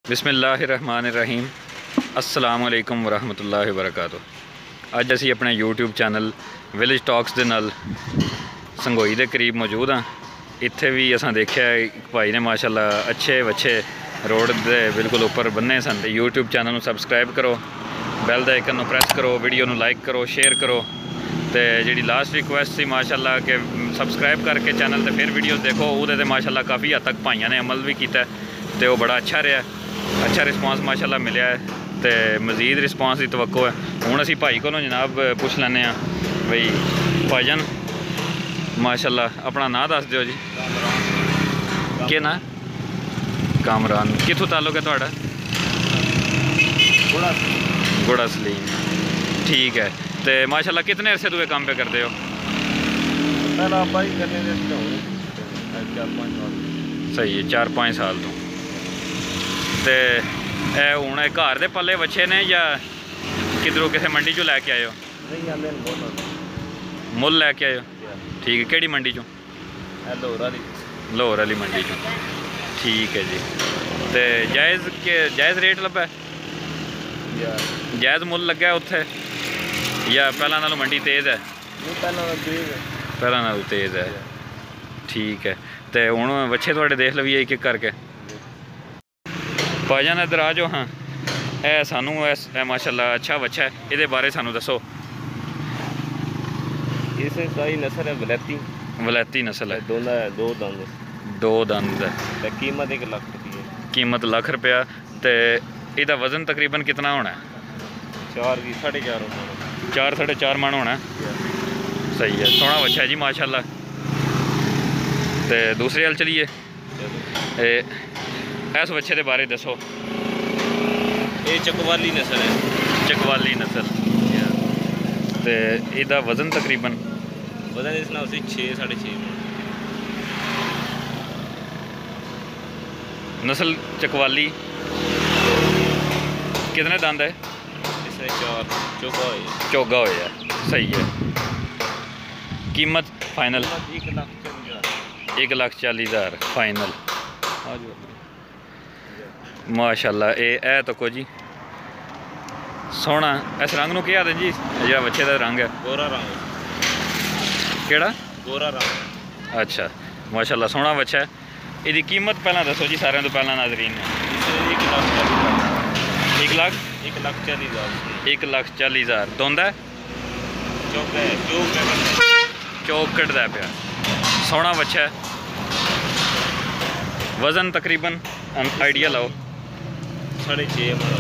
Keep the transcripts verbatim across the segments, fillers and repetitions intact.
बिस्मिल्लाहिर्रहमानिर्रहीम अस्सलाम वालेकुम वरहमतुल्लाहि वबरकातुहू। अज असी अपने यूट्यूब चैनल विलेज टॉक्स दे नाल संघोई दे करीब मौजूद हाँ। इत्थे भी असां देखिया एक भाई ने माशाअल्लाह अच्छे वच्छे रोड दे बिल्कुल उपर बन्ने सन। यूट्यूब चैनल नूं सबसक्राइब करो, बैल दा आइकन नूं प्रेस करो, वीडियो नूं लाइक करो, शेयर करो। तो जी लास्ट रिक्वेस्ट सी माशाअल्लाह कि सबसक्राइब करके चैनल ते फिर वीडियो देखो। वो माशाअल्लाह काफ़ी हद तक भाइयों ने अमल भी किया तो बड़ा अच्छा रहा, अच्छा रिस्पॉन्स माशाअल्लाह मिले है। तो मज़ीद रिस्पॉन्स की तवक्को है। हुण असी भाई को जनाब पुछ लैने बई भाईजान माशाअल्लाह अपना नाम दस दिओ जी। के ना कामरान, कित्थों ताल्लुक है तुहाडा? गुड़ा सलीम, ठीक है। तो माशाअल्लाह कितने अरसे तुम काम पे करते हो? सही है, चार पाँच साल तो। तो हूँ घर दे पले बच्चे ने या किधरों किसी मंडी चो लैके आए हो? मुल लैके आए हो, ठीक है। केड़ी मंडी चो? लाहौर वाली मंडी चो, ठीक है जी। तो जायज़ के जायज़ रेट लब्भा? जायज़ मुल लग्गा उत्थे या पहला नालों मंडी तेज़ है? पहला नालों तेज़ है, ठीक है। तो हुण बच्चे थोड़े देख लवीए एक एक करके। भाईजान इधर आ जाओ। हाँ, ए सानू ए माशाअल्लाह अच्छा बच्चा है, ये बारे सानू दसो। इस नस्ल है वलैती, वलैती नस्ल है, दो दो दंद दो दंद है। कीमत एक लाख रुपये, कीमत लाख रुपया। तो इसका वजन तकरीबन कितना होना है? चार की साढ़े चार चार साढ़े चार मन होना है, सही है। सोहना बच्चा है जी माशाअल्लाह। तो दूसरे हल चलिए, इस बच्चे के बारे दसो। ये चकवाली नस्ल है, चकवाली नस्ल। तो इसका वजन तकरीबन वजन इस ना उसी छः साढ़े छः। नस्ल चकवाली, कितने दंद है? इसने चार, चौगा हो चौगा होया, सही है। कीमत फाइनल एक लाख चालीस हज़ार, एक लाख चालीस हज़ार फाइनल माशाअल्लाह। ए ए तो को जी सोहना। इस रंग नूं क्या आखदे जी? जो बच्चे का रंग है गोरा रंग, केड़ा? गोरा रंग। अच्छा माशाअल्लाह सोहना बच्चा है। इसकी कीमत पहला दसो जी सारे तो पहला नाजरीन ने। एक लाख एक लाख एक लाख चालीस हज़ार एक लाख चालीस हज़ार दोंदा है, चौका है, चौक चौक कटदा पिया। सोहना बच्चा है। वजन तकरीबन आइडिया लाओ? साढ़े छः मन,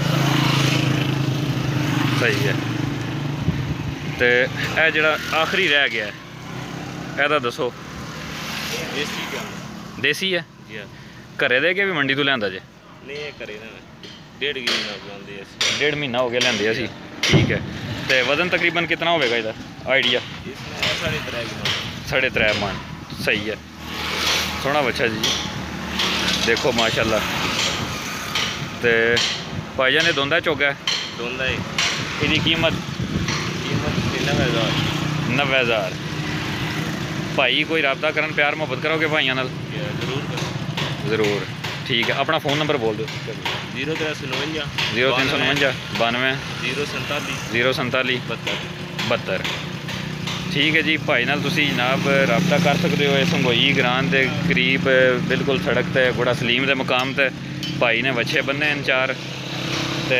सही है। तो यह जड़ा आखिरी रह गया है एदा दसो। देसी क्या? देसी है, जी घरे दे के भी मंडी तो लिया जे? नहीं करे ना, डेढ़ महीना डेढ़ महीना हो गया लियांदे असी, ठीक है। तो वजन तकरीबन कितना होगा इसका आइडिया? साढ़े त्रै साढ़े त्रै मन, सही है। सोहना बच्चा जी, देखो माशाअल्लाह। तो भाईजान ने दोंदा चौगा दोंदा है। इसकी कीमत कीमत नब्बे हज़ार नब्बे हज़ार। भाई कोई रबता करन प्यार मुहब्बत करोगे भाइयों नाल? जरूर जरूर, ठीक है। अपना फ़ोन नंबर बोल दो। जीरो त्रै सौ नवंजा जीरो तीन सौ नवंजा बानवे जीरो संताली जीरो संताली बहत्तर बहत्तर, ठीक है जी। भाई नाल तुसी जनाब रबता कर सकते हो। संघोई ग्रां के करीब बिल्कुल सड़क ते गुड़ा सलीम के मुकाम ते भाई ने बच्चे बन्ने न चार। तो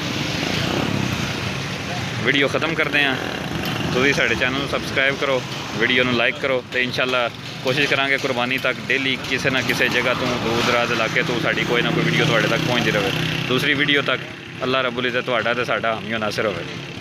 वीडियो ख़त्म करते हैं। तुसी साडे चैनल को सबसक्राइब करो, वीडियो नूं लाइक करो। तो इंशाअल्लाह कोशिश करांगे कुर्बानी तक डेली किसी ना किसी जगह तो दूर दराज इलाके तो साड़ी कोई ना कोई वीडियो तुहाडे तक पहुँचती रहे। दूसरी वीडियो तक अल्लाह रब्बुल इज़्ज़त तुहाडा ते साडा हामी नासिर होवे।